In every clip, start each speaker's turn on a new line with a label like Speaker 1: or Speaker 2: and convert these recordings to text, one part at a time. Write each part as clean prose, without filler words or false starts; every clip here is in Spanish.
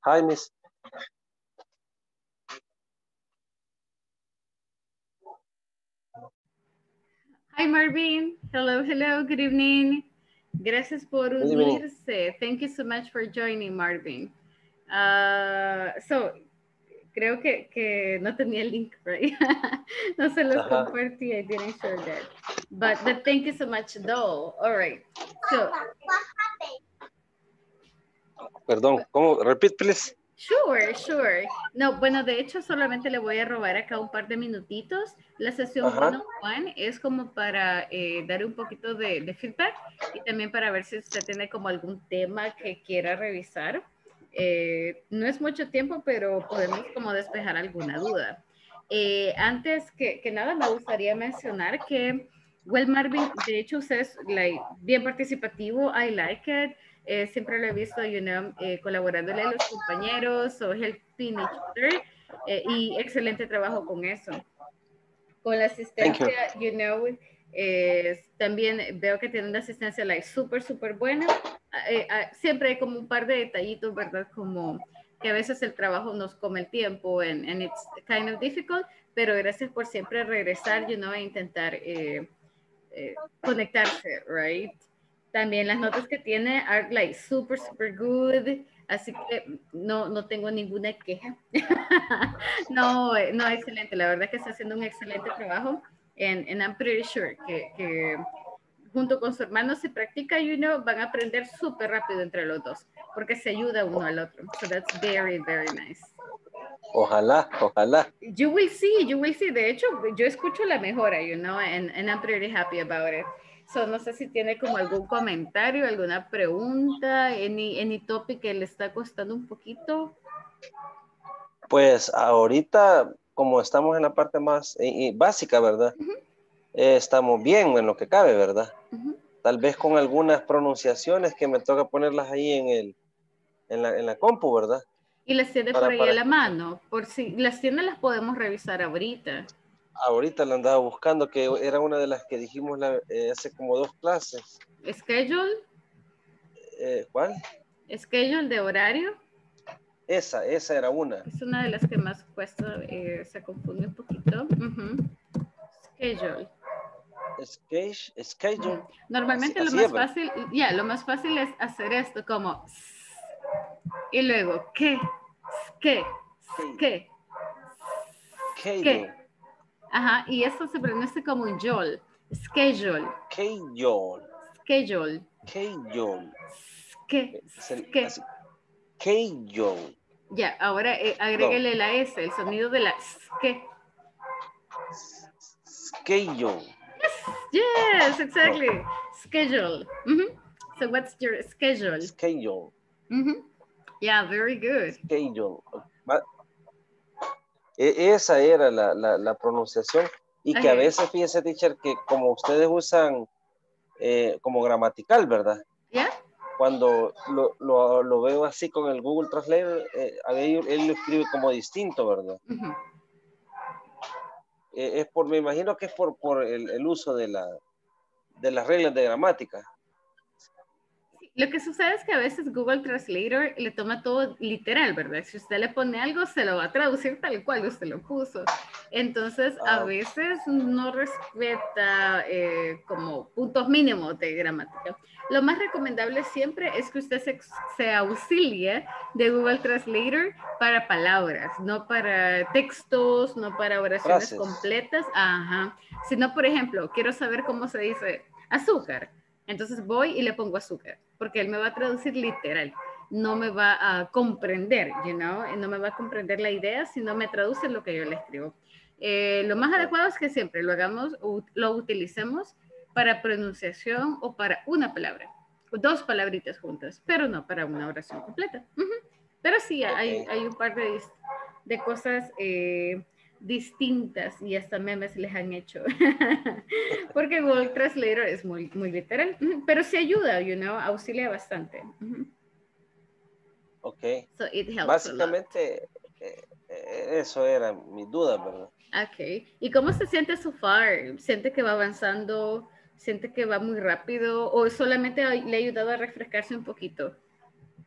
Speaker 1: Hi, Miss.
Speaker 2: Hi, Marvin. Hello, hello. Good evening. Gracias por unirse. Thank you so much for joining, Marvin. So, creo que no tenía el link, right? No se los compartí. I didn't share that. But thank you so much, though. All right. So,
Speaker 1: Perdón, ¿cómo? Repeat, please.
Speaker 2: Sure, sure. No, bueno, de hecho solamente le voy a robar acá un par de minutitos. La sesión one-on-one es como para dar un poquito de feedback y también para ver si usted tiene como algún tema que quiera revisar. No es mucho tiempo, pero podemos como despejar alguna duda. Antes que nada, me gustaría mencionar que, well, Marvin, de hecho usted es bien participativo, I like it. Siempre lo he visto, colaborándole a los compañeros o helping each other, y excelente trabajo con eso. Con la asistencia, también veo que tiene una asistencia súper buena. Siempre hay como un par de detallitos, ¿verdad? Como que a veces el trabajo nos come el tiempo and it's kind of difficult, pero gracias por siempre regresar, e intentar conectarse, right? También las notas que tiene are super good, así que no tengo ninguna queja. No, excelente, la verdad que está haciendo un excelente trabajo and I'm pretty sure que junto con su hermano se practica van a aprender súper rápido entre los dos, porque se ayuda uno al otro. So that's very nice.
Speaker 1: Ojalá.
Speaker 2: You will see. De hecho, yo escucho la mejora, and I'm pretty happy about it. So, no sé si tiene como algún comentario, alguna pregunta, any topic que le está costando un poquito.
Speaker 1: Pues ahorita, como estamos en la parte más básica, ¿verdad? Estamos bien en lo que cabe, ¿verdad? Tal vez con algunas pronunciaciones que me toca ponerlas ahí en la compu, ¿verdad?
Speaker 2: Y las tiene por ahí a la mano. Por si las tiene, las podemos revisar ahorita.
Speaker 1: Ahorita la andaba buscando, que era una de las que dijimos hace como 2 clases.
Speaker 2: ¿Schedule?
Speaker 1: ¿Cuál?
Speaker 2: ¿Schedule de horario?
Speaker 1: Esa era una.
Speaker 2: Es una de las que más cuesta, se confunde un poquito. Schedule.
Speaker 1: Schedule.
Speaker 2: Normalmente lo más fácil es hacer esto como y luego ¿qué? Ajá, y esto se pronuncia como un yol. Schedule. Ya, ahora agréguele la S, el sonido de la ske.
Speaker 1: Schedule.
Speaker 2: Yes, exactly. Schedule. So what's your schedule?
Speaker 1: Schedule.
Speaker 2: Yeah, very good.
Speaker 1: Schedule. Esa era la pronunciación. Y que a veces, fíjese, teacher, que como ustedes usan como gramatical, ¿verdad?
Speaker 2: Yeah.
Speaker 1: Cuando lo veo así con el Google Translator, él lo escribe como distinto, ¿verdad? Me imagino que es por el uso de las reglas de gramática.
Speaker 2: Lo que sucede es que a veces Google Translator le toma todo literal, ¿verdad? Si usted le pone algo, se lo va a traducir tal cual usted lo puso. Entonces, a veces no respeta como puntos mínimos de gramática. Lo más recomendable siempre es que usted se auxilie de Google Translator para palabras, no para textos, no para oraciones completas. Ajá. Sino, por ejemplo, quiero saber cómo se dice azúcar. Entonces voy y le pongo azúcar, porque él me va a traducir literal. No me va a comprender, no me va a comprender la idea, sino me traduce lo que yo le escribo. Lo más adecuado es que siempre lo hagamos, lo utilicemos para pronunciación o para una palabra, 2 palabritas juntas, pero no para una oración completa. Pero sí, hay un par de cosas distintas y hasta memes les han hecho porque Google Translator es muy literal, pero sí ayuda, auxilia bastante.
Speaker 1: Ok.
Speaker 2: So it helps
Speaker 1: básicamente eso era mi duda, ¿verdad?
Speaker 2: Ok. ¿Y cómo se siente so far? ¿Siente que va avanzando? ¿Siente que va muy rápido? ¿O solamente le ha ayudado a refrescarse un poquito?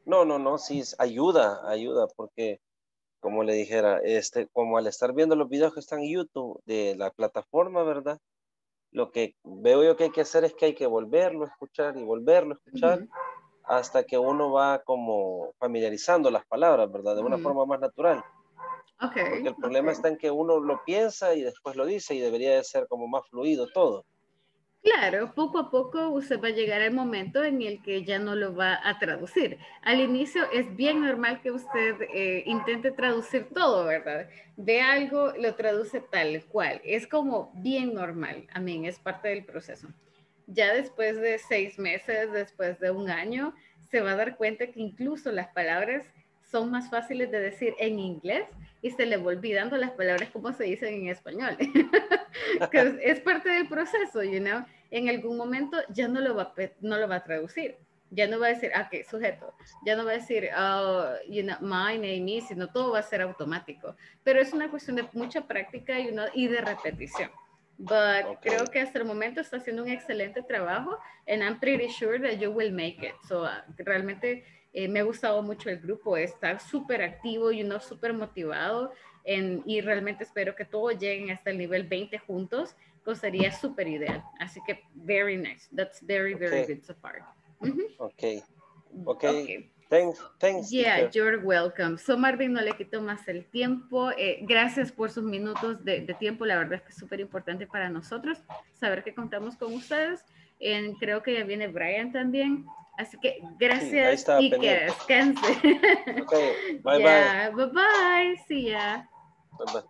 Speaker 1: No, sí, ayuda, porque como le dijera, como al estar viendo los videos que están en YouTube de la plataforma, ¿verdad? Lo que veo yo que hay que hacer es que hay que volverlo a escuchar y volverlo a escuchar
Speaker 2: Ujú,
Speaker 1: hasta que uno va como familiarizando las palabras, ¿verdad? De una
Speaker 2: ujú.
Speaker 1: forma más natural.
Speaker 2: Ok,
Speaker 1: Porque el
Speaker 2: ok.
Speaker 1: problema está en que uno lo piensa y después lo dice y debería de ser como más fluido todo.
Speaker 2: Claro, poco a poco usted va a llegar al momento en el que ya no lo va a traducir. Al inicio es bien normal que usted intente traducir todo, ¿verdad? Ve algo, lo traduce tal cual. Es como bien normal. A mí es parte del proceso. Ya después de 6 meses, después de un año, se va a dar cuenta que incluso las palabras son más fáciles de decir en inglés y se le va olvidando las palabras como se dicen en español. Que es parte del proceso, you know. En algún momento ya no lo va a traducir. Ya no va a decir, ah, qué sujeto. Ya no va a decir, oh, you know, my name is, sino todo va a ser automático. Pero es una cuestión de mucha práctica y de repetición. But
Speaker 1: Ok,
Speaker 2: creo que hasta el momento está haciendo un excelente trabajo and I'm pretty sure that you will make it. So, realmente me ha gustado mucho el grupo, está súper activo y uno súper motivado y realmente espero que todos lleguen hasta el nivel 20 juntos, pues sería súper ideal. Así que, very nice. That's very, very
Speaker 1: ok,
Speaker 2: good so far. Uh-huh.
Speaker 1: ok, ok.
Speaker 2: Ok.
Speaker 1: Thanks,
Speaker 2: Yeah,
Speaker 1: teacher.
Speaker 2: you're welcome. So, Marvin, no le quito más el tiempo. Gracias por sus minutos de tiempo. La verdad es que es súper importante para nosotros saber que contamos con ustedes. Creo que ya viene Brian también. Así que
Speaker 1: Sí, ahí
Speaker 2: gracias
Speaker 1: estaba
Speaker 2: y que
Speaker 1: pendiente.
Speaker 2: descanse.
Speaker 1: Ok, bye bye.
Speaker 2: Yeah, bye bye. See ya.
Speaker 1: Bye bye.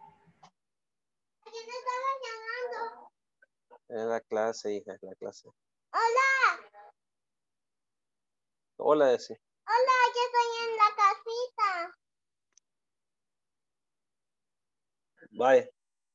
Speaker 1: Es la clase, hija, es la clase. Hola, Desi. Hola, yo estoy en la casita. Bye.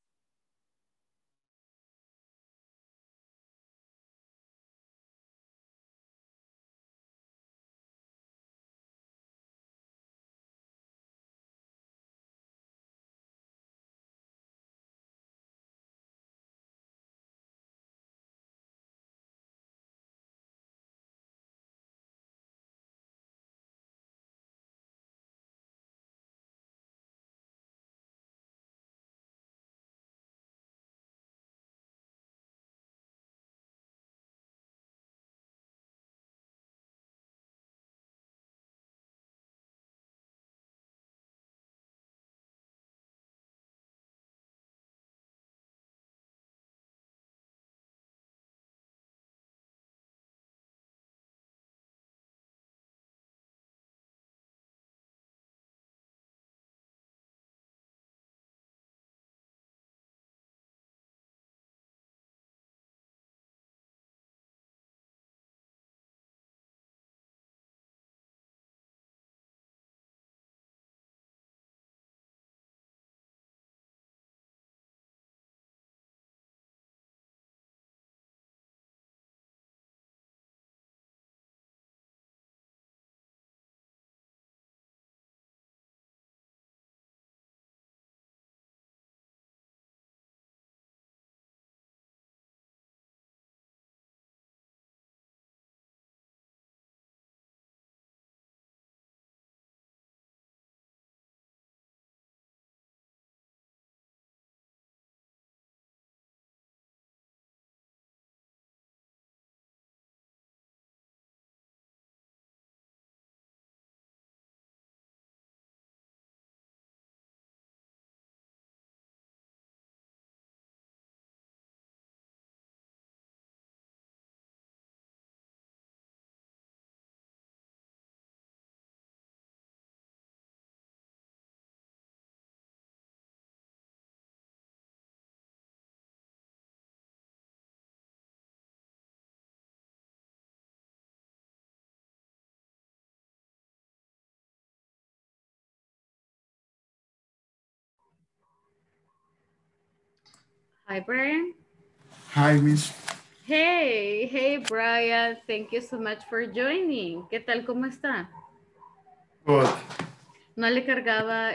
Speaker 2: Hi, Brian.
Speaker 3: Hi, Miss.
Speaker 2: Hey, Brian. Thank you so much for joining. ¿Qué tal? ¿Cómo está?
Speaker 3: Good.
Speaker 2: No le cargaba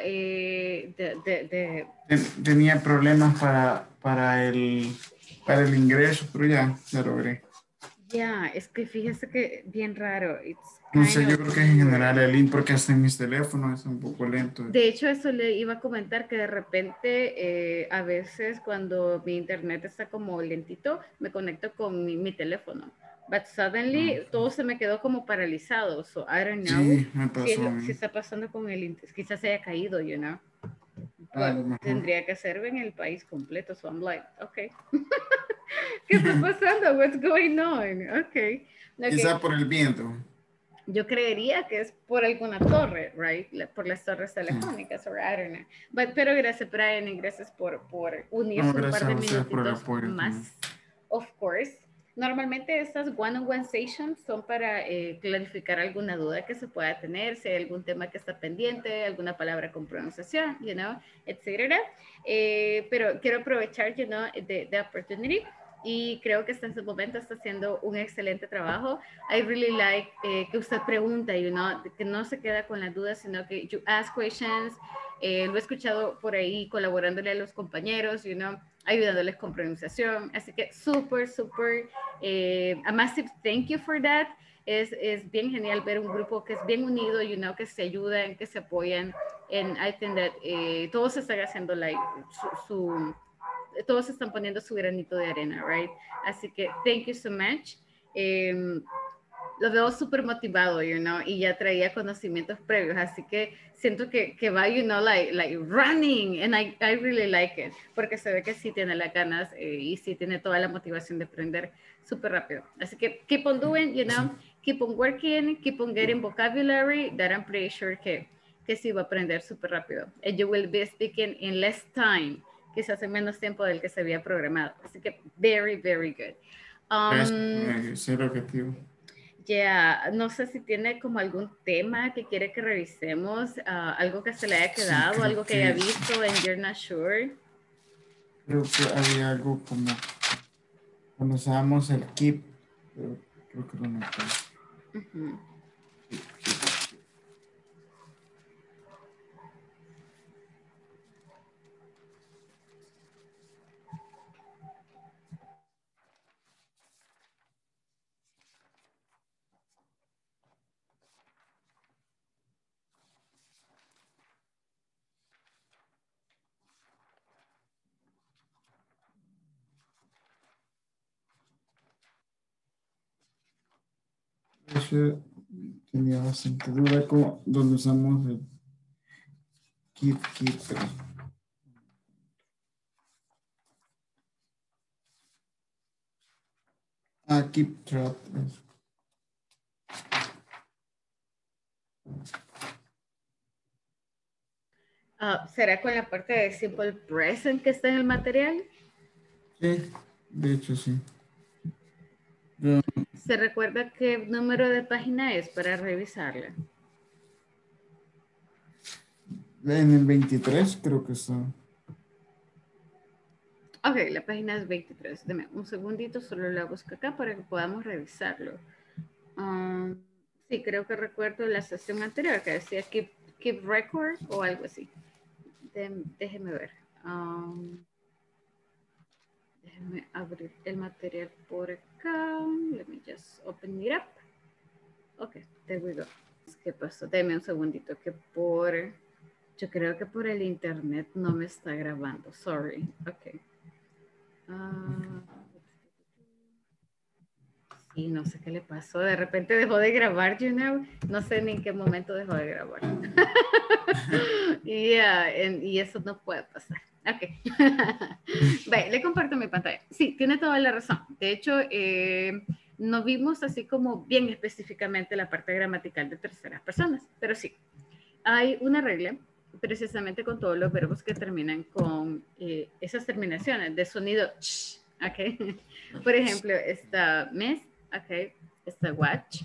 Speaker 3: Tenía problemas para el ingreso, pero ya logré.
Speaker 2: Ya, es que fíjese que bien raro.
Speaker 3: No sé, yo creo que en general el link, porque hasta en mis teléfonos es un poco lento.
Speaker 2: De hecho, eso le iba a comentar que de repente a veces cuando mi internet está como lentito, me conecto con mi teléfono. But suddenly todo se me quedó como paralizado. So I don't know
Speaker 3: Sí, me pasó a
Speaker 2: si
Speaker 3: mí.
Speaker 2: está pasando con el internet. Quizás se haya caído, you know.
Speaker 3: A
Speaker 2: But
Speaker 3: lo mejor.
Speaker 2: tendría que ser en el país completo. So I'm like, okay. ¿Qué está pasando? What's going on? Okay.
Speaker 3: Quizá
Speaker 2: Okay.
Speaker 3: por el viento.
Speaker 2: Yo creería que es por alguna torre, right? Por las torres
Speaker 3: Sí.
Speaker 2: telefónicas, or I don't know. Pero gracias, Brian, y gracias por
Speaker 3: No,
Speaker 2: unirse un par
Speaker 3: gracias
Speaker 2: de
Speaker 3: a ustedes por el
Speaker 2: minutitos
Speaker 3: apoyo también.
Speaker 2: más. Of course. Normalmente estas one-on-one sessions son para clarificar alguna duda que se pueda tener, si hay algún tema que está pendiente, alguna palabra con pronunciación, you know, etcétera. Pero quiero aprovechar, you know, the opportunity y creo que hasta este momento está haciendo un excelente trabajo. I really like que usted pregunta, you know, que no se queda con las dudas, sino que you ask questions. Lo he escuchado por ahí colaborándole a los compañeros, you know, ayudándoles con pronunciación. Así que súper, súper, a massive thank you for that. Es bien genial ver un grupo que es bien unido, you know, que se ayudan, que se apoyan. And I think that todos están haciendo like, todos están poniendo su granito de arena, right? Así que thank you so much. Lo veo súper motivado, you know, y ya traía conocimientos previos, así que siento que va, you know, like running, and I really like it, porque se ve que sí tiene las ganas y sí tiene toda la motivación de aprender súper rápido. Así que keep on doing, you know, keep on working, keep on getting vocabulary, that I'm pretty sure que sí va a aprender súper rápido. And you will be speaking in less time, quizás en menos tiempo del que se había programado. Así que very, very good.
Speaker 3: Gracias, ese es el objetivo.
Speaker 2: Yeah, no sé si tiene como algún tema que quiere que revisemos, algo que se le haya quedado,
Speaker 3: Sí,
Speaker 2: algo que haya visto en You're Not Sure.
Speaker 3: Creo que había algo como cuando usábamos el keep, pero creo que lo noté.
Speaker 2: Uh-huh.
Speaker 3: Eso tenía bastante duda como donde usamos el keep, pero keep track.
Speaker 2: ¿Será con la parte de Simple Present que está en el material?
Speaker 3: Sí, de hecho sí.
Speaker 2: ¿Se recuerda qué número de página es para revisarla?
Speaker 3: En el 23 creo que está.
Speaker 2: Ok, la página es 23. Deme un segundito, solo la busco acá para que podamos revisarlo. Sí, creo que recuerdo la sesión anterior que decía keep record o algo así. Déjeme ver. Déjeme abrir el material por acá. Let me just open it up. Ok, there we go. ¿Qué pasó? Deme un segundito que yo creo que por el internet no me está grabando. Sorry. Ok. Sí, no sé qué le pasó. De repente dejó de grabar, you know. No sé ni en qué momento dejó de grabar. Y eso no puede pasar. Ok. Ve, le comparto mi pantalla. Sí, tiene toda la razón. De hecho, no vimos así como bien específicamente la parte gramatical de terceras personas, pero sí, hay una regla precisamente con todos los verbos que terminan con esas terminaciones de sonido sh, ¿ok? Por ejemplo, está miss, ¿ok? Está watch,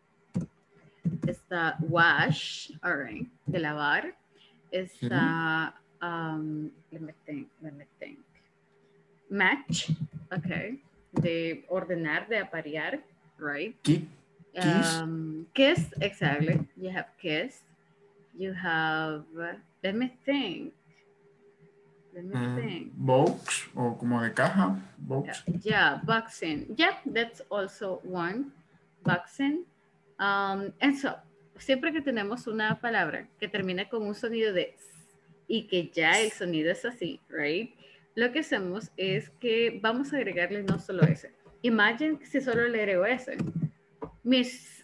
Speaker 2: está wash, all right, de lavar, está, let me think, match, ¿ok? De ordenar, de aparear, right?
Speaker 3: Kiss.
Speaker 2: Kiss, exactly, you have kiss. You have, let me think. Let me think.
Speaker 3: Box, o como de caja. Box.
Speaker 2: Yeah, boxing. Yeah, that's also one. Boxing. And so, siempre que tenemos una palabra que termina con un sonido de s y que ya el sonido es así, right? Lo que hacemos es que vamos a agregarle no solo ese. Imagine si solo le agrego ese. Miss.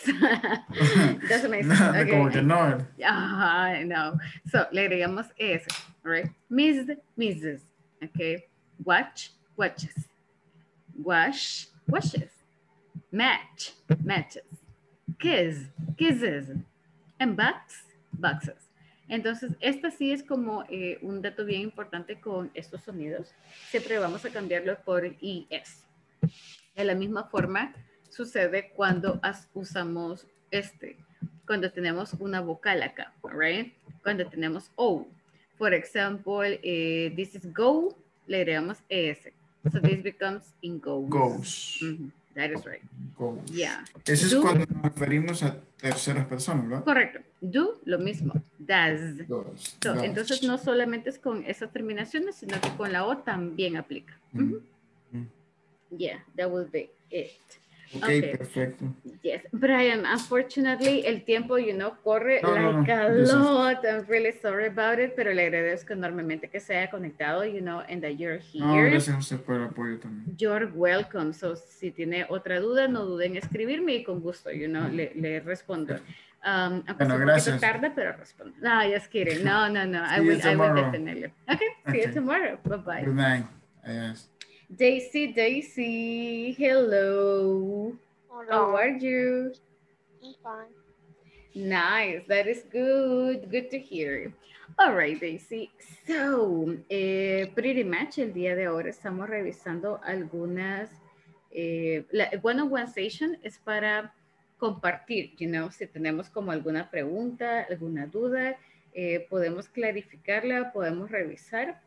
Speaker 2: Doesn't make sense.
Speaker 3: No,
Speaker 2: Okay.
Speaker 3: como que no.
Speaker 2: No. So, le agregamos ese, right? Miss, Mrs. Okay. Watch, watches. Wash, washes. Match, matches. Kiss, kisses. And box, boxes. Entonces, esta sí es como un dato bien importante con estos sonidos. Siempre vamos a cambiarlo por ES. De la misma forma, sucede cuando usamos cuando tenemos una vocal acá, right? Cuando tenemos O. For example, this is go, le agregamos ES. So this becomes in goes.
Speaker 3: Goes.
Speaker 2: That is right.
Speaker 3: Goes.
Speaker 2: Yeah.
Speaker 3: Eso es cuando nos referimos a terceras personas, ¿verdad?
Speaker 2: Correcto. Do, lo mismo. Does.
Speaker 3: Does.
Speaker 2: So, entonces, no solamente es con esas terminaciones, sino que con la O también aplica. Yeah, that will be it.
Speaker 3: Okay, perfecto.
Speaker 2: Yes, Brian, unfortunately, el tiempo, corre like a
Speaker 3: no.
Speaker 2: lot. I'm really sorry about it, pero le agradezco enormemente que se haya conectado, and that you're here.
Speaker 3: No, gracias a usted por el apoyo también.
Speaker 2: You're welcome. So, si tiene otra duda, no duden en escribirme y con gusto, le respondo. Aunque sea un poquito tarde, pero respondo. No, just kidding. No. I will definitely. Okay, see you tomorrow. Bye-bye.
Speaker 3: Good night. Yes.
Speaker 2: Daisy, hello.
Speaker 4: Hello.
Speaker 2: How are you?
Speaker 4: I'm fine.
Speaker 2: Nice, that is good. Good to hear. All right, Daisy. So, pretty much el día de ahora estamos revisando algunas, la one-on-one session es para compartir, si tenemos como alguna pregunta, alguna duda, podemos clarificarla, podemos revisar.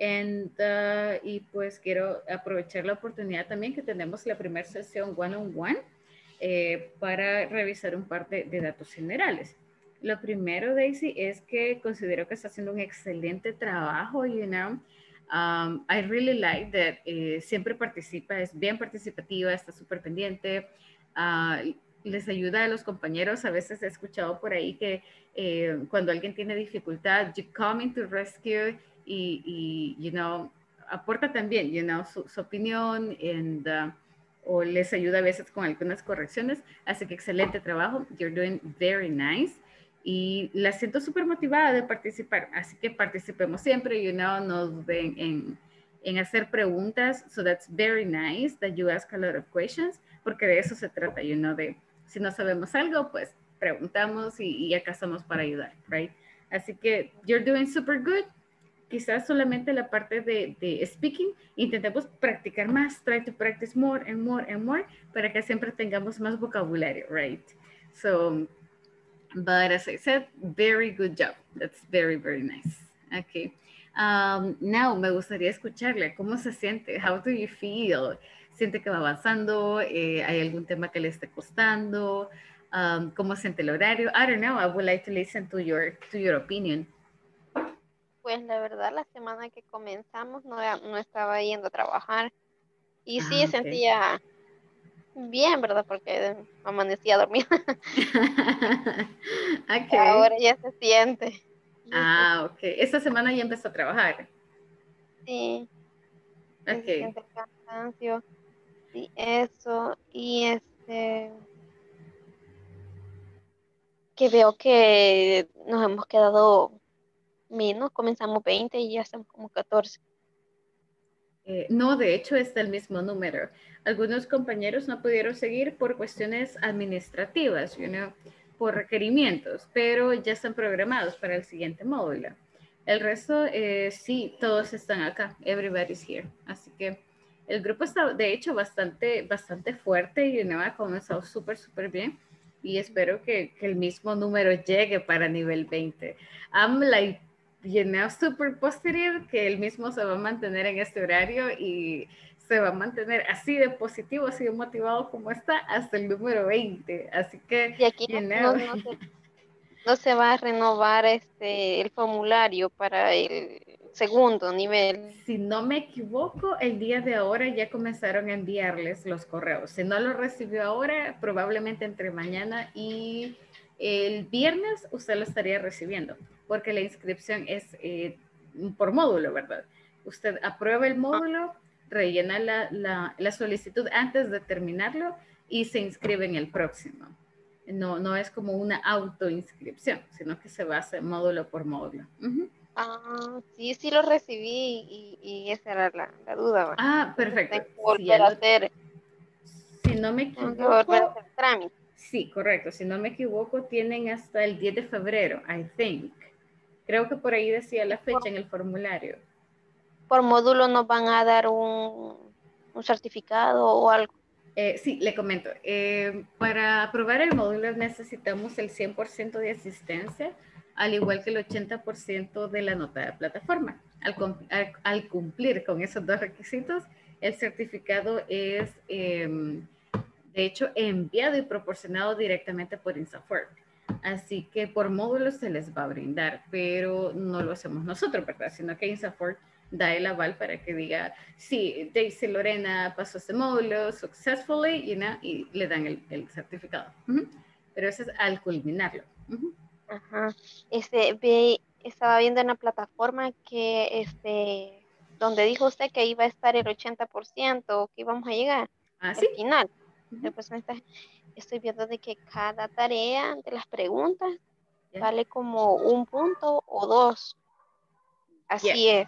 Speaker 2: Y pues quiero aprovechar la oportunidad también que tenemos la primera sesión one-on-one para revisar un par de datos generales. Lo primero, Daisy, es que considero que está haciendo un excelente trabajo, I really like that siempre participa, es bien participativa, está súper pendiente, les ayuda a los compañeros. A veces he escuchado por ahí que cuando alguien tiene dificultad, you come into rescue y aporta también, su opinión o les ayuda a veces con algunas correcciones. Así que excelente trabajo. You're doing very nice. Y la siento súper motivada de participar. Así que participemos siempre, no duden en hacer preguntas. So that's very nice that you ask a lot of questions, porque de eso se trata, de si no sabemos algo, pues preguntamos y acá estamos para ayudar, right? Así que you're doing super good. Quizás solamente la parte de speaking, intentemos practicar más, try to practice more and more and more, para que siempre tengamos más vocabulario, right? So, but as I said, very good job. That's very, very nice. Okay. Now, me gustaría escucharle. ¿Cómo se siente? How do you feel? ¿Siente que va avanzando? ¿Hay algún tema que le esté costando? ¿Cómo siente el horario? I don't know. I would like to listen to your opinion.
Speaker 4: Pues la verdad, la semana que comenzamos no estaba yendo a trabajar. Y sí, sentía bien, ¿verdad? Porque amanecía dormida.
Speaker 2: Okay.
Speaker 4: Ahora ya se siente.
Speaker 2: Ok. Esta semana ya empezó a trabajar.
Speaker 4: Sí.
Speaker 2: Ok.
Speaker 4: Se siente cansancio. Sí, eso. Y que veo que nos hemos quedado menos, comenzamos 20 y ya estamos como 14.
Speaker 2: No, de hecho está el mismo número. Algunos compañeros no pudieron seguir por cuestiones administrativas, por requerimientos, pero ya están programados para el siguiente módulo. El resto, sí, todos están acá. Everybody's here. Así que el grupo está, de hecho, bastante fuerte, ha comenzado súper bien. Y espero que el mismo número llegue para nivel 20. I'm like, super positive que el mismo se va a mantener en este horario y se va a mantener así de positivo, así de motivado como está hasta el número 20. Así que,
Speaker 4: y aquí no se va a renovar el formulario para el segundo nivel.
Speaker 2: Si no me equivoco, el día de ahora ya comenzaron a enviarles los correos. Si no lo recibió ahora, probablemente entre mañana y el viernes usted lo estaría recibiendo, porque la inscripción es por módulo, ¿verdad? Usted aprueba el módulo, rellena la solicitud antes de terminarlo y se inscribe en el próximo. No es como una autoinscripción, sino que se va a hacer módulo por módulo.
Speaker 4: Sí, sí lo recibí y esa era la duda. ¿Va?
Speaker 2: Perfecto.
Speaker 4: Tengo que volver a hacer.
Speaker 2: Si no me
Speaker 4: Tengo que volver a hacer trámite.
Speaker 2: Sí, correcto. Si no me equivoco, tienen hasta el 10 de febrero, I think. Creo que por ahí decía la fecha en el formulario.
Speaker 4: Por módulo nos van a dar un certificado o algo.
Speaker 2: Sí, le comento. Para aprobar el módulo necesitamos el 100% de asistencia, al igual que el 80% de la nota de plataforma. Al cumplir con esos dos requisitos, el certificado es, de hecho, enviado y proporcionado directamente por INSAFORP. Así que por módulos se les va a brindar, pero no lo hacemos nosotros, ¿verdad? Sino que INSAFORP da el aval para que diga, sí, Daisy Lorena pasó este módulo successfully, y le dan el certificado. Pero eso es al culminarlo.
Speaker 4: Ajá. Estaba viendo en la plataforma que donde dijo usted que iba a estar el 80%, que íbamos a llegar al
Speaker 2: ¿Sí?
Speaker 4: final. Pues estoy viendo de que cada tarea de las preguntas vale como 1 punto o 2. Así es.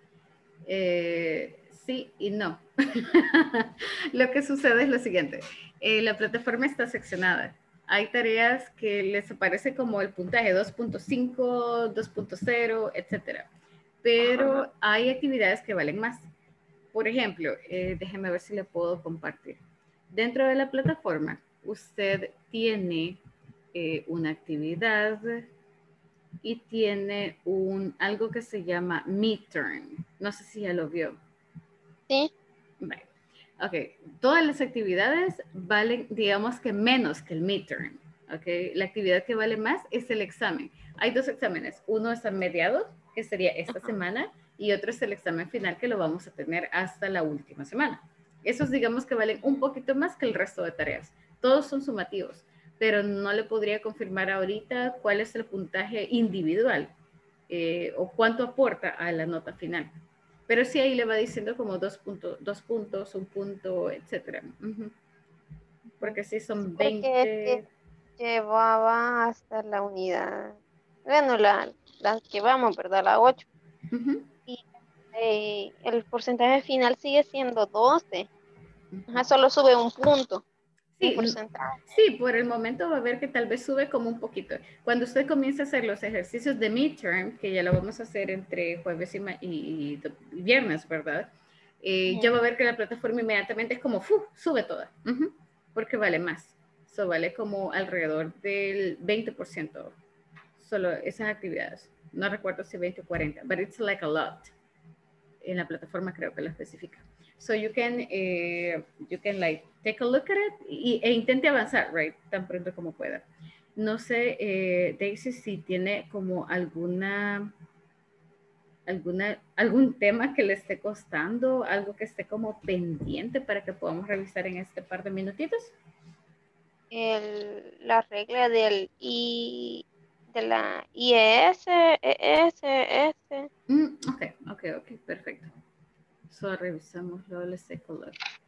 Speaker 2: Sí y no. Lo que sucede es lo siguiente. La plataforma está seccionada. Hay tareas que les aparece como el puntaje 2.5, 2.0, etcétera. Pero hay actividades que valen más. Por ejemplo, déjeme ver si le puedo compartir. Dentro de la plataforma, usted tiene una actividad y tiene algo que se llama midterm. No sé si ya lo vio.
Speaker 4: Sí.
Speaker 2: Vale. Ok, todas las actividades valen, digamos que menos que el midterm. Ok, la actividad que vale más es el examen. Hay 2 exámenes. Uno es a mediados, que sería esta semana, y otro es el examen final que lo vamos a tener hasta la última semana. Esos digamos que valen un poquito más que el resto de tareas. Todos son sumativos, pero no le podría confirmar ahorita cuál es el puntaje individual o cuánto aporta a la nota final. Pero sí ahí le va diciendo como 2 puntos, 1 punto, etcétera. Porque sí son 20.
Speaker 4: Porque llevaba hasta la unidad. Bueno, la que vamos, ¿verdad? La 8. Y el porcentaje final sigue siendo 12. Solo sube 1 punto.
Speaker 2: Sí, sí, por el momento va a ver que tal vez sube como un poquito. Cuando usted comience a hacer los ejercicios de midterm, que ya lo vamos a hacer entre jueves y viernes, ¿verdad? Ya va a ver que la plataforma inmediatamente es como, sube toda, porque vale más. Eso vale como alrededor del 20%, solo esas actividades. No recuerdo si 20 o 40, but it's like a lot. En la plataforma creo que lo especifica. So you can like take a look at it e intente avanzar, right, tan pronto como pueda. No sé, Daisy, si tiene como algún tema que le esté costando, algo que esté como pendiente para que podamos revisar en este par de minutitos.
Speaker 4: La regla de la IES, ES.
Speaker 2: Ok, perfecto. So, revisámoslo, let's take a look.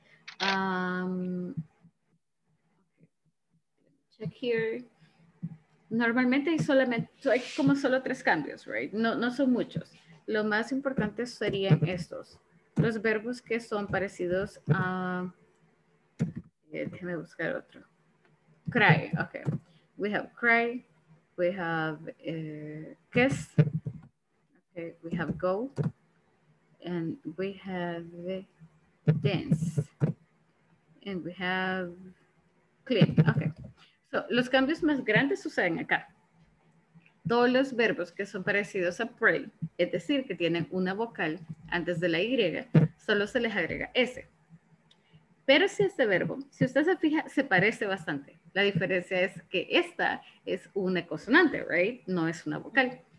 Speaker 2: Check here. Normalmente hay como solo 3 cambios, right? No son muchos. Lo más importante serían estos. Los verbos que son parecidos a... déjeme buscar otro. Cry, ok. We have cry. We have kiss. Okay, we have go. And we have dance. And we have clean. Ok. So, los cambios más grandes suceden acá. Todos los verbos que son parecidos a pray, es decir, que tienen una vocal antes de la Y, solo se les agrega S. Pero si este verbo, si usted se fija, se parece bastante. La diferencia es que esta es una consonante, right? No es una vocal.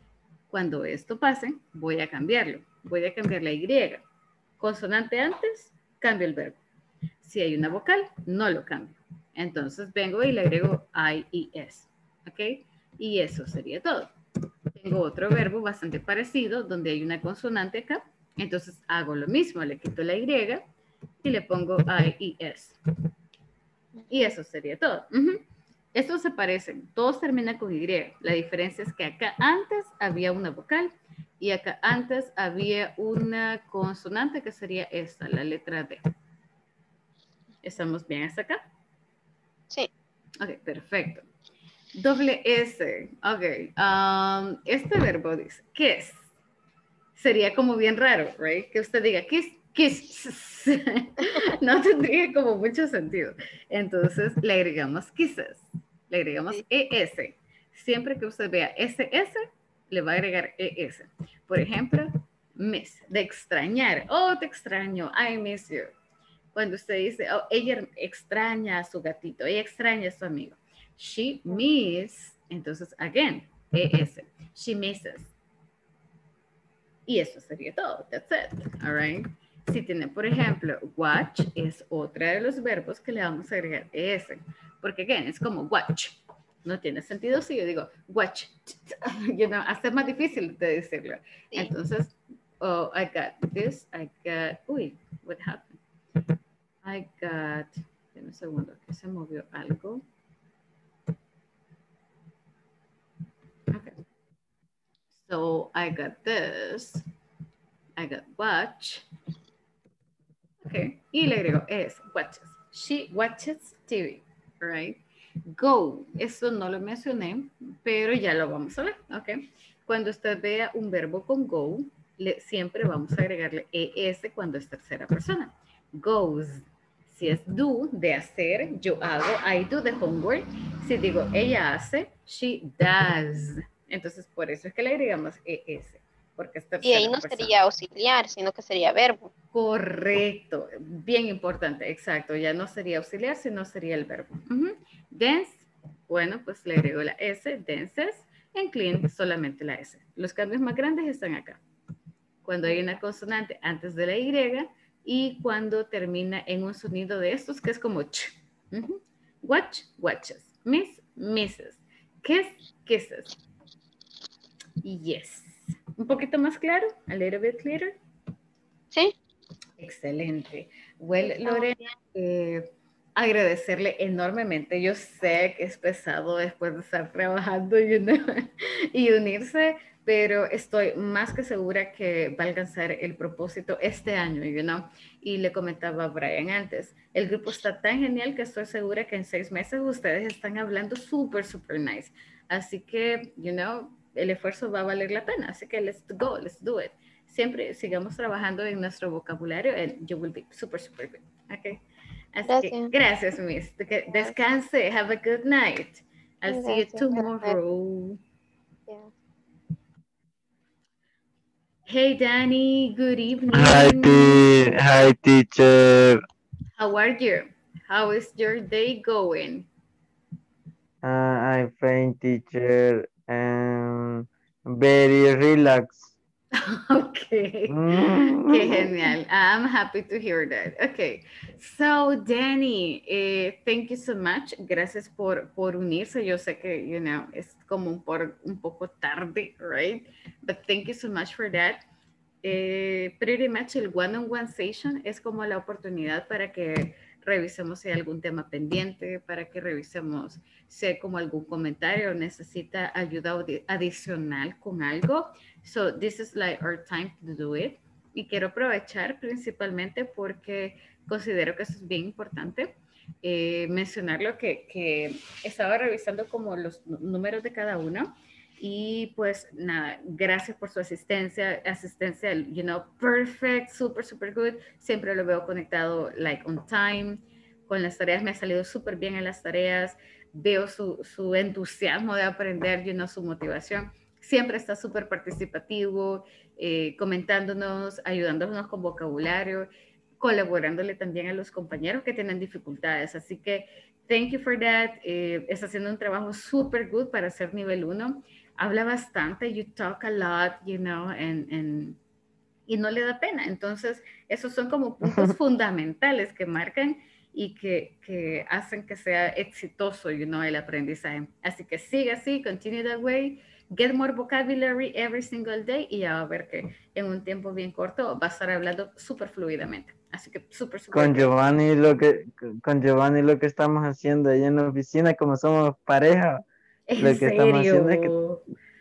Speaker 2: Cuando esto pase, voy a cambiarlo. Voy a cambiar la Y. Consonante antes, cambio el verbo. Si hay una vocal, no lo cambio. Entonces vengo y le agrego I, E, S. ¿Ok? Y eso sería todo. Tengo otro verbo bastante parecido donde hay una consonante acá. Entonces hago lo mismo. Le quito la Y y le pongo I, E, S. Y eso sería todo. Estos se parecen. Todos terminan con Y. La diferencia es que acá antes había una vocal y acá antes había una consonante que sería esta, la letra D. ¿Estamos bien hasta acá?
Speaker 4: Sí.
Speaker 2: Ok, perfecto. Doble S. Ok. Este verbo dice, kiss. Sería como bien raro, right? Que usted diga, kiss, kiss. No tendría como mucho sentido. Entonces le agregamos kisses. Le agregamos
Speaker 4: Sí.
Speaker 2: ES. Siempre que usted vea SS, le va a agregar ES. Por ejemplo, miss, de extrañar. Oh, te extraño. I miss you. Cuando usted dice, oh, ella extraña a su gatito, ella extraña a su amigo. She miss, entonces, again, ES. She misses. Y eso sería todo. That's it. All right. Si tiene, por ejemplo, watch, es otra de los verbos que le vamos a agregar ES. Porque, again, es como watch. No tiene sentido si yo digo watch. You know, hace más difícil de decirlo.
Speaker 4: Sí.
Speaker 2: Entonces, oh, I got this. I got, uy, what happened? I got, en un segundo, que se movió algo. Okay. So I got this. I got watch. Okay. Y le agrego es watches. She watches TV. Right. Go. Eso no lo mencioné, pero ya lo vamos a ver. Okay. Cuando usted vea un verbo con go, siempre vamos a agregarle ES cuando es tercera persona. Goes. Si es do, de hacer, yo hago, I do the homework. Si digo ella hace, she does. Entonces, por eso es que le agregamos ES. Porque es tercera
Speaker 4: Y ahí no
Speaker 2: persona.
Speaker 4: sería auxiliar, sino que sería verbo.
Speaker 2: Correcto, bien importante, exacto. Ya no sería auxiliar, sino sería el verbo. Dance, bueno, pues le agrego la S, dances. En clean, solamente la S. Los cambios más grandes están acá. Cuando hay una consonante antes de la Y y cuando termina en un sonido de estos que es como ch. Watch, watches. Miss, misses. Kiss, kisses. Yes. ¿Un poquito más claro? A little bit clearer.
Speaker 4: Sí.
Speaker 2: Excelente. Well, Lorena, agradecerle enormemente. Yo sé que es pesado después de estar trabajando y unirse, pero estoy más que segura que va a alcanzar el propósito este año, Y le comentaba a Brian antes, el grupo está tan genial que estoy segura que en 6 meses ustedes están hablando súper, súper nice. Así que, el esfuerzo va a valer la pena. Así que let's go, let's do it. Siempre sigamos trabajando en nuestro vocabulario and you will be super, super good. Okay. Así que gracias, Miss. Descanse. Have a good night. I'll see you tomorrow.
Speaker 4: Yeah.
Speaker 2: Hey, Danny. Good evening.
Speaker 5: Hi, teacher.
Speaker 2: How are you? How is your day going?
Speaker 5: I'm fine, teacher. Very relaxed.
Speaker 2: Okay. Qué genial. I'm happy to hear that. Okay. So, Danny, thank you so much. Gracias por unirse. Yo sé que, es como un poco tarde, right? But thank you so much for that. Pretty much el one-on-one session es como la oportunidad para que revisemos si hay algún tema pendiente, para que revisemos si hay como algún comentario o necesita ayuda adicional con algo. So this is like our time to do it. Y quiero aprovechar principalmente porque considero que eso es bien importante. Mencionarlo que estaba revisando como los números de cada uno. Y pues nada, gracias por su asistencia, perfect, super, super good. Siempre lo veo conectado, like on time. Con las tareas me ha salido súper bien en las tareas. Veo su entusiasmo de aprender, su motivación. Siempre está súper participativo, comentándonos, ayudándonos con vocabulario, colaborándole también a los compañeros que tienen dificultades. Así que, thank you for that. Está haciendo un trabajo súper good para ser nivel 1. habla bastante, you talk a lot, you know, y no le da pena. Entonces, esos son como puntos fundamentales que marcan y que hacen que sea exitoso, you know, el aprendizaje. Así que sigue así, continue that way, get more vocabulary every single day y ya va a ver que en un tiempo bien corto va a estar hablando súper fluidamente. Así que súper, súper bien.
Speaker 5: Con Giovanni lo que estamos haciendo ahí en la oficina, como somos pareja,
Speaker 2: ¿En
Speaker 5: lo que estamos haciendo es que
Speaker 2: serio?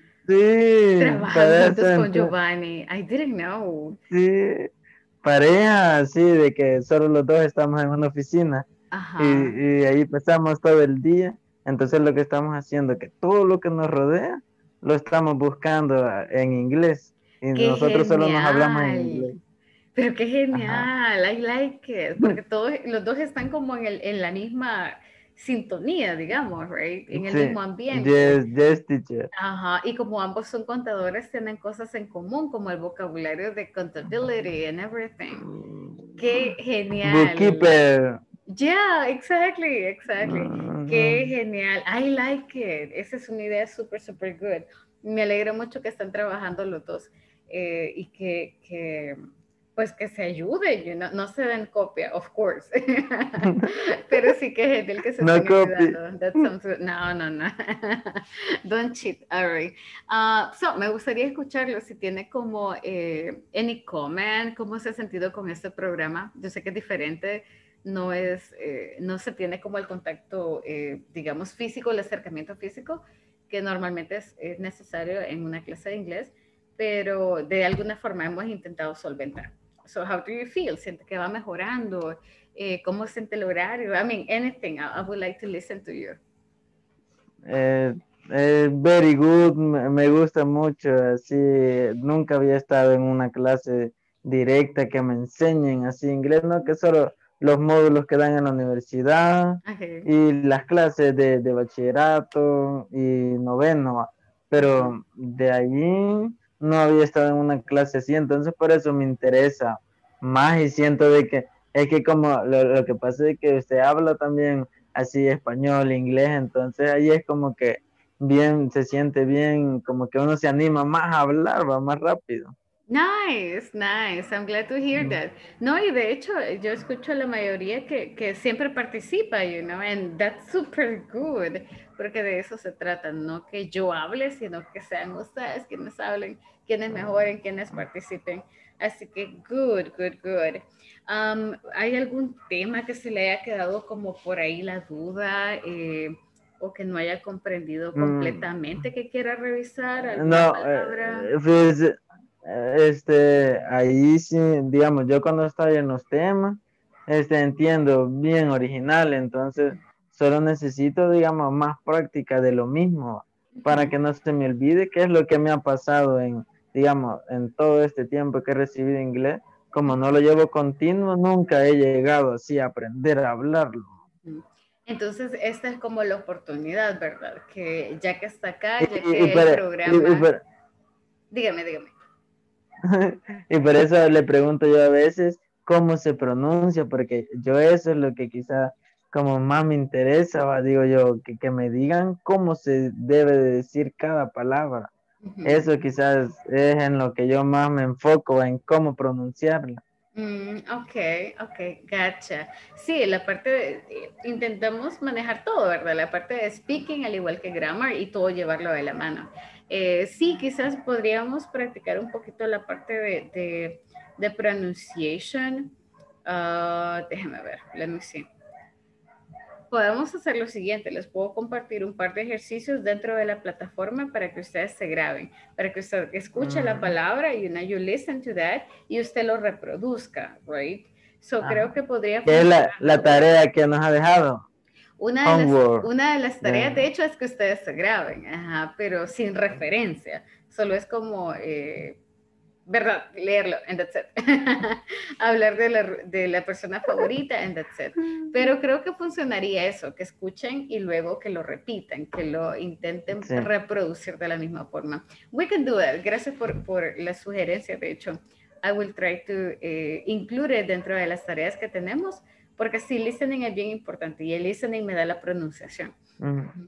Speaker 5: sí,
Speaker 2: Trabajan
Speaker 5: para
Speaker 2: juntos
Speaker 5: eso,
Speaker 2: con Giovanni. I didn't know.
Speaker 5: sí, pareja, sí, de que solo los dos estamos en una oficina
Speaker 2: Ajá.
Speaker 5: y ahí pasamos todo el día. Entonces lo que estamos haciendo es que todo lo que nos rodea lo estamos buscando en inglés y
Speaker 2: ¡Qué
Speaker 5: nosotros solo nos hablamos en
Speaker 2: genial!
Speaker 5: inglés.
Speaker 2: Pero qué
Speaker 5: Ajá.
Speaker 2: genial, I like it, porque todos, los dos están como en la misma sintonía, digamos, right? En el
Speaker 5: Sí,
Speaker 2: mismo ambiente.
Speaker 5: yes, yes, teacher.
Speaker 2: Ajá, y como ambos son contadores, tienen cosas en común, como el vocabulario de contability and everything. Qué genial.
Speaker 5: Bookkeeper.
Speaker 2: Yeah, exactly, exactly. Qué
Speaker 5: Ujú.
Speaker 2: genial. I like it. Esa es una idea súper, súper good. Me alegro mucho que están trabajando los dos y pues que se ayuden, you know? No se den copia, of course. Pero sí que genial que se
Speaker 5: No
Speaker 2: estén
Speaker 5: copy.
Speaker 2: ayudando. That sounds good. No, no, no. Don't cheat. All right. So, me gustaría escucharlo si tiene como any comment, cómo se ha sentido con este programa. Yo sé que es diferente, no se tiene como el contacto, digamos, físico, el acercamiento físico, que normalmente es necesario en una clase de inglés, pero de alguna forma hemos intentado solventar. So, how do you feel? ¿Siente que va mejorando? ¿Cómo siente el horario? I mean, anything. I would like to listen to you.
Speaker 5: Eh, Very good, me gusta mucho. Así, nunca había estado en una clase directa que me enseñen así inglés, no que solo los módulos que dan en la universidad
Speaker 2: Okay.
Speaker 5: y las clases de bachillerato y noveno, pero de allí no había estado en una clase así, entonces por eso me interesa más y siento de que es que como lo que pasa es que usted habla también así español, inglés, entonces ahí es como que bien, se siente bien, como que uno se anima más a hablar, va más rápido.
Speaker 2: Nice, nice. I'm glad to hear that. No, y de hecho, yo escucho a la mayoría que siempre participa, you know, and that's super good, porque de eso se trata, no que yo hable, sino que sean ustedes quienes hablen, quienes mejoren, quienes participen. Así que good, good, good. ¿Hay algún tema que se le haya quedado como por ahí la duda o que no haya comprendido
Speaker 5: Mm,
Speaker 2: completamente que quiera revisar? ¿Alguna
Speaker 5: no,
Speaker 2: palabra?
Speaker 5: pues, ahí sí, digamos, yo cuando estoy en los temas, entiendo bien original, entonces solo necesito, digamos, más práctica de lo mismo para que no se me olvide qué es lo que me ha pasado digamos, en todo este tiempo que he recibido inglés. Como no lo llevo continuo, nunca he llegado así a aprender a hablarlo.
Speaker 2: Entonces, esta es como la oportunidad, ¿verdad? Que ya que está acá,
Speaker 5: Y,
Speaker 2: ya
Speaker 5: y, y
Speaker 2: que el
Speaker 5: por, y- y
Speaker 2: programa...
Speaker 5: por-
Speaker 2: Dígame, dígame.
Speaker 5: y por eso le pregunto yo a veces cómo se pronuncia, porque yo eso es lo que quizá como más me interesa, digo yo, que me digan cómo se debe de decir cada palabra. Eso quizás es en lo que yo más me enfoco, en cómo pronunciarla.
Speaker 2: Ok, ok, gotcha. Sí, la parte intentamos manejar todo, ¿verdad? La parte de speaking, al igual que grammar, y todo llevarlo de la mano. Sí, quizás podríamos practicar un poquito la parte de pronunciation. Déjame ver, let me see. Podemos hacer lo siguiente, les puedo compartir un par de ejercicios dentro de la plataforma para que ustedes se graben, para que usted escuche la palabra y you listen to that y usted lo reproduzca, right? So creo
Speaker 5: Ajá.
Speaker 2: que podría
Speaker 5: Que es
Speaker 2: funcionar la
Speaker 5: la
Speaker 2: dos.
Speaker 5: tarea que nos ha dejado. Homework.
Speaker 2: Una de las tareas, de
Speaker 5: Yeah.
Speaker 2: hecho, es que ustedes se graben, ajá, pero sin referencia. Solo es como ¿verdad? Leerlo, and that's it. Hablar de la persona favorita, and that's it. Pero creo que funcionaría eso, que escuchen y luego que lo repitan, que lo intenten
Speaker 5: Sí.
Speaker 2: reproducir de la misma forma. We can do that. Gracias por la sugerencia, de hecho. I will try to include dentro de las tareas que tenemos, porque sí, listening es bien importante y el listening me da la pronunciación.
Speaker 5: Mm.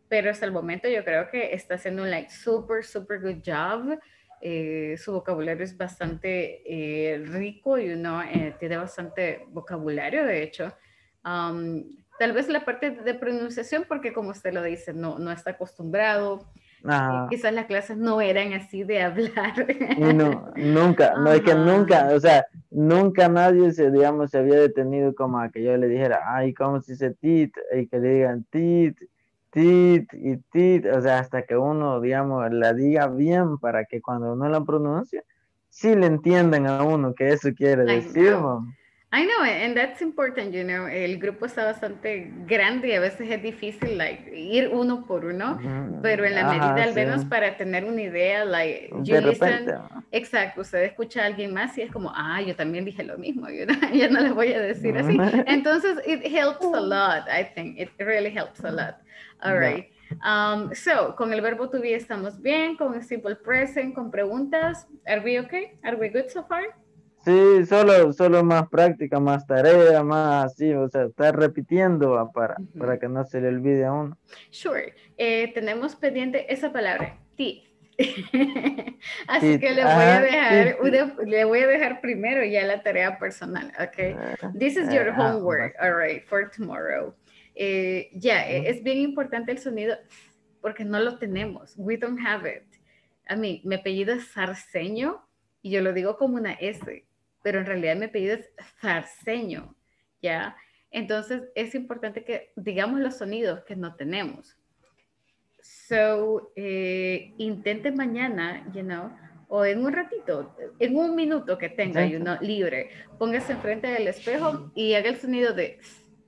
Speaker 2: pero hasta el momento yo creo que está haciendo un like super, super good job. Su vocabulario es bastante rico y uno tiene bastante vocabulario, de hecho. Tal vez la parte de pronunciación, porque como usted lo dice, no está acostumbrado. Quizás las clases no eran así de hablar.
Speaker 5: Y no, nunca, no es que nunca, o sea, nunca nadie digamos, se había detenido como a que yo le dijera, ay, ¿cómo se dice tit? Y que le digan tit, tit y tit, o sea, hasta que uno, digamos, la diga bien para que cuando uno la pronuncia, sí le entiendan a uno que eso quiere decir, ¿no?
Speaker 2: I know, and that's important, you know. El grupo está bastante grande y a veces es difícil, like, ir uno por uno, pero en la medida al menos para tener una idea, like,
Speaker 5: de repente.
Speaker 2: Exacto, usted escucha a alguien más y es como, yo también dije lo mismo, you know? Ya no le voy a decir así. Entonces, it helps a lot, I think. It really helps a lot. All right. So, con el verbo to be estamos bien, con el simple present, con preguntas. Are we okay? Are we good so far?
Speaker 5: Sí, solo más práctica, más tarea, más así, o sea, estar repitiendo para que no se le olvide a uno.
Speaker 2: Sure. Tenemos pendiente esa palabra, teeth. Así que le voy a dejar primero ya la tarea personal, okay? This is your homework, all right, for tomorrow. Es bien importante el sonido porque no lo tenemos. We don't have it. A mí, mi apellido es Zarceño y yo lo digo como una S, pero en realidad mi apellido es Zarceño, ¿ya? Entonces es importante que digamos los sonidos que no tenemos. So, intente mañana, you know, o en un ratito, en un minuto que tenga, you know, libre, póngase enfrente del espejo y haga el sonido de...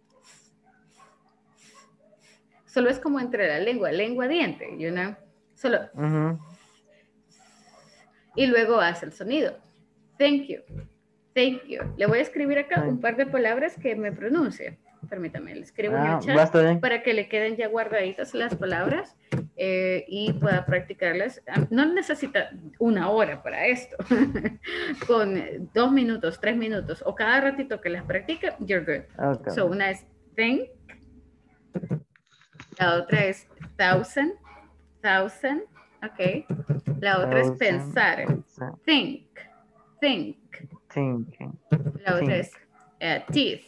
Speaker 2: Solo es como entre la lengua diente, you know, solo... Y luego hace el sonido. Thank you. Thank you. Le voy a escribir acá un par de palabras que me pronuncie. Permítame, le escribo en el chat para que le queden ya guardaditas las palabras y pueda practicarlas. No necesita una hora para esto. Con 2 minutos, 3 minutos o cada ratito que las practique, you're good. Okay. So, una es think. La otra es thousand. Ok. La otra es pensar. Think. La otra es teeth.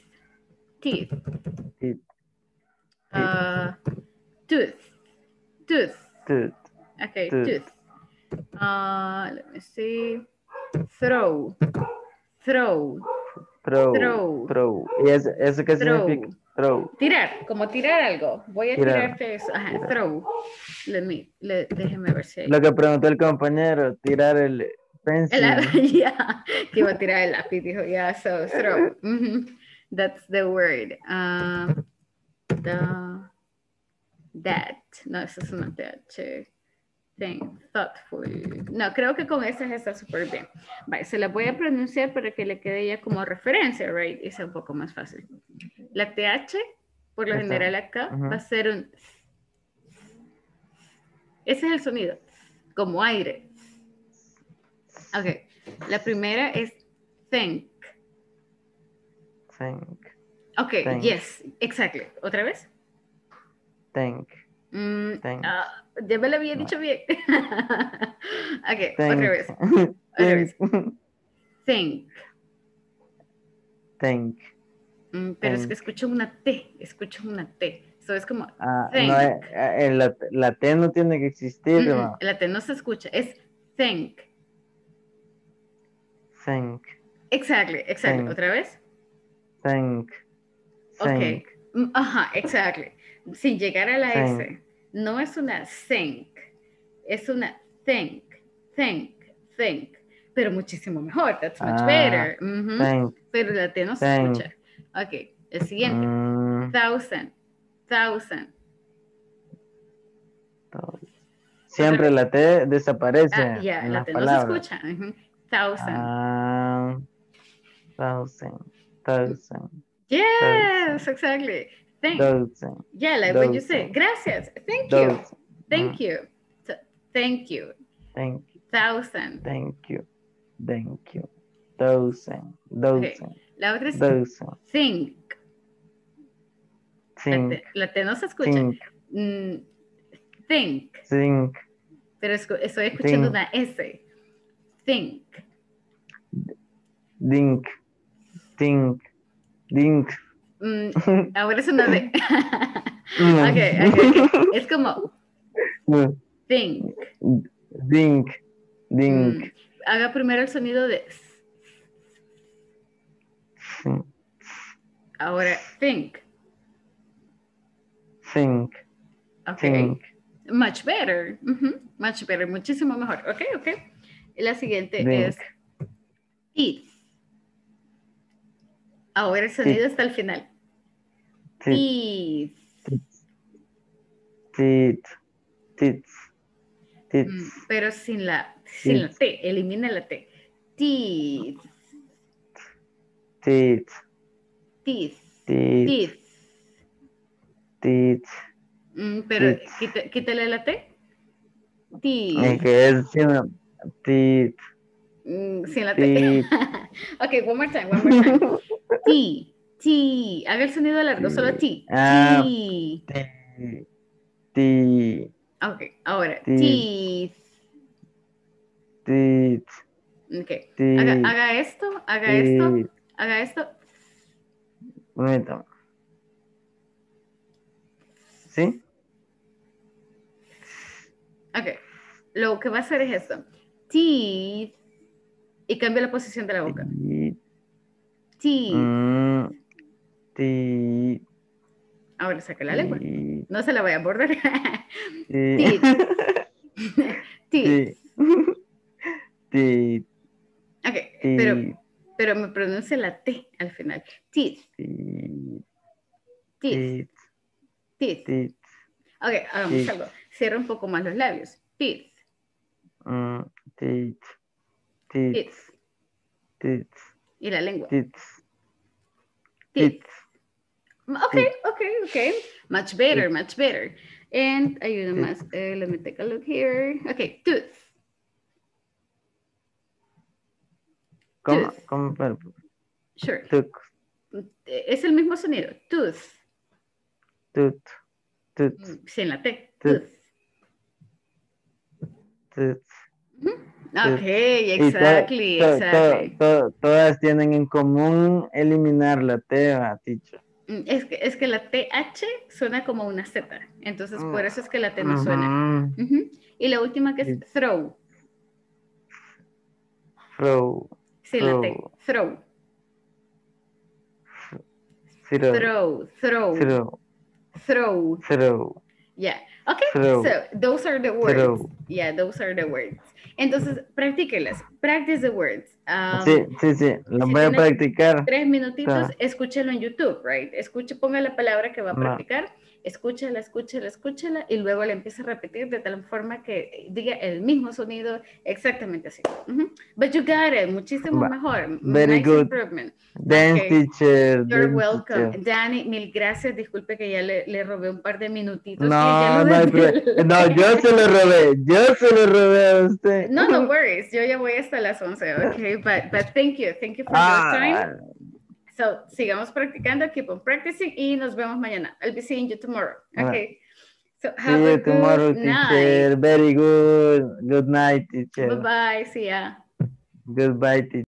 Speaker 2: Tooth. Okay, tooth. Let me see. Throw.
Speaker 5: ¿Y eso qué significa? Throw.
Speaker 2: Tirar, como tirar algo. Voy a tirarte eso. Ajá, throw. Déjeme ver si hay.
Speaker 5: Lo que preguntó el compañero, tirar el pencil.
Speaker 2: Que iba a tirar el lápiz, dijo, so throw. That's the word. That. No, eso es una TH. Thoughtful. No, creo que con esas está súper bien. Vale, se la voy a pronunciar para que le quede ya como referencia, right? Y sea un poco más fácil. La TH, por lo general acá, va a ser un... Ese es el sonido, como aire. Ok, la primera es think. Ok, yes, exactly. ¿Otra vez?
Speaker 5: Think.
Speaker 2: Ya me lo había dicho bien. Ok, otra vez. Think. Pero es que escucho una T. Eso es como think.
Speaker 5: No, la T no tiene que existir.
Speaker 2: La T no se escucha, es think. Exactly. Think. ¿Otra vez?
Speaker 5: Think.
Speaker 2: Ok. Ajá, exactly. Sin llegar a la S. No es una think. Es una think. Pero muchísimo mejor. That's much better. Pero la T no se escucha. Ok. El siguiente. Thousand.
Speaker 5: Siempre la T desaparece.
Speaker 2: La T
Speaker 5: palabras.
Speaker 2: no se escucha. Thousand. Yes, exactly. Yeah, like when you say, gracias, thank you. Thank you. Thousand.
Speaker 5: Thank you. Thousand.
Speaker 2: Okay. La otra es think. La T no se escucha. think.
Speaker 5: Think.
Speaker 2: Pero estoy escuchando una S. Think.
Speaker 5: Dink. Think. Dink.
Speaker 2: Ahora es una D.
Speaker 5: No.
Speaker 2: Okay. Es como think.
Speaker 5: Dink. Dink.
Speaker 2: Haga primero el sonido de S. Ahora think.
Speaker 5: Think.
Speaker 2: Okay.
Speaker 5: Think.
Speaker 2: Much better. Much better. Muchísimo mejor. Ok. Y la siguiente es teeth. Ahora el sonido está al final. Teeth.
Speaker 5: Teeth.
Speaker 2: Pero sin la T. Elimina la T. Teeth. Pero quítale la T. Teeth.
Speaker 5: Es que es teeth.
Speaker 2: Sin la T. Ok, one more time. T. Haga el sonido largo, solo T.
Speaker 5: T.
Speaker 2: Ok, ahora teeth. Ok, haga esto.
Speaker 5: Permítame. ¿Sí?
Speaker 2: Ok, lo que va a hacer es esto. Teeth. Y cambia la posición de la boca. Teeth. Ahora saca la lengua. No se la voy a morder. Teeth. Ok, pero me pronuncia la T al final. Teeth. Ok, hagamos algo. Cierra un poco más los labios. Teeth. Y la lengua. Teeth. Okay. Much better. And ayuda más. Let me take a look here. Okay, tooth.
Speaker 5: ¿Cómo?
Speaker 2: Sure.
Speaker 5: Tooth.
Speaker 2: Es el mismo sonido. Tooth. Sin la T. Tooth. Ok, exactly.
Speaker 5: Todas tienen en común eliminar la T, teacher.
Speaker 2: Es que la TH suena como una Z, entonces por eso es que la T no suena. Y la última que es throw. Sin la T. Throw. Yeah. Okay. So those are the words. Yeah, those are the words. Entonces, practíquelas. Practice the words.
Speaker 5: Sí. Lo voy a practicar.
Speaker 2: 3 minutitos, escúchalo en YouTube, right? Ponga la palabra que va a practicar, escúchala, y luego le empieza a repetir de tal forma que diga el mismo sonido exactamente así. But you got it. Muchísimo mejor.
Speaker 5: Very good.
Speaker 2: Improvement.
Speaker 5: Thanks, teacher.
Speaker 2: You're welcome. Teacher. Dani, mil gracias. Disculpe que ya le robé un par de minutitos.
Speaker 5: No, yo se lo robé a usted.
Speaker 2: No worries. Yo ya voy hasta las 11, okay? But thank you. Thank you for your time. So, sigamos practicando. Keep on practicing. Y nos vemos mañana. I'll be seeing you tomorrow. Okay? So, have a good night.
Speaker 5: Teacher. Very good. Good night, teacher.
Speaker 2: Bye-bye. See ya.
Speaker 5: Goodbye, teacher.